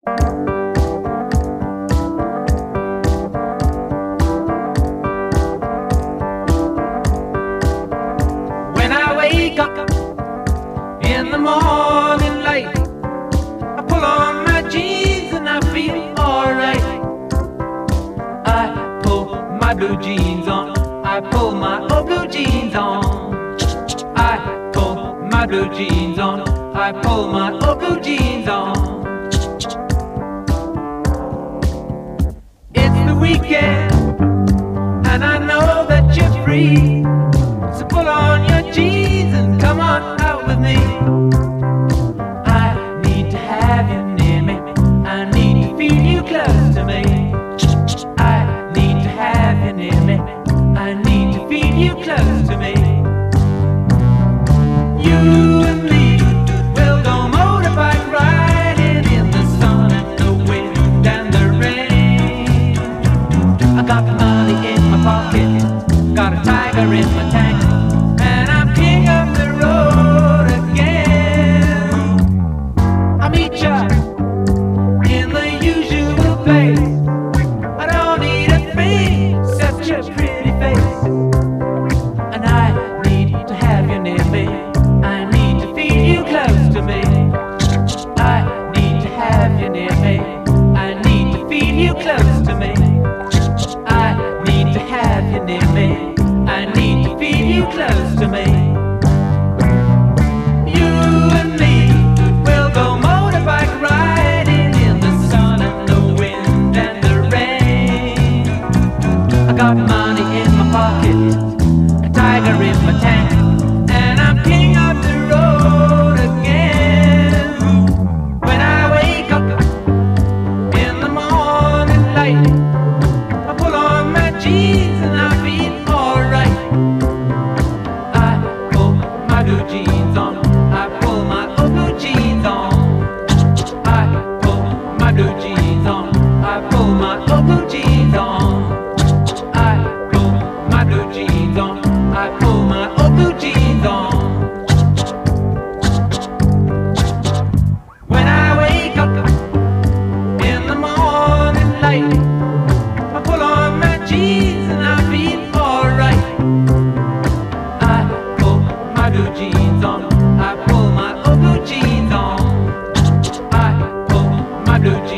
When I wake up in the morning light, I pull on my jeans and I feel alright. I pull my blue jeans on, I pull my old blue jeans on. I pull my blue jeans on, I pull my old blue jeans on. It's the weekend and I know that you're free, so pull on your jeans and come on out with me. I need to have you near me, I need to feel you close to me. I need to have you near me, I need to feel you close to me. You and me will go motorbike riding in the sun and the wind and the rain. I got money in my pocket, got a tiger in my tank, and I'm king of the road again. I'll meet ya in the usual place, I don't need a thing except your pretty face. And I need to have you near me, I need to feel you close to me. I need to have you near me, I need to feel you close to me. I need to have you near me, I need to feel you close to me. You and me will go motorbike riding in the sun and the wind and the rain. I got money in my pocket, a tiger in my tank, and I'm king of the road again. When I wake up in the morning light, I pull on my jeans and I feel alright. I pull my blue jeans on, I pull my old blue jeans on. I pull my blue jeans on, I pull my old blue jeans on. I pull my blue jeans on, I pull my old blue jeans on. When I wake up in the morning light, I pull on my jeans and I feel alright. I pull my blue jeans on, I pull my old blue jeans on. I pull my blue jeans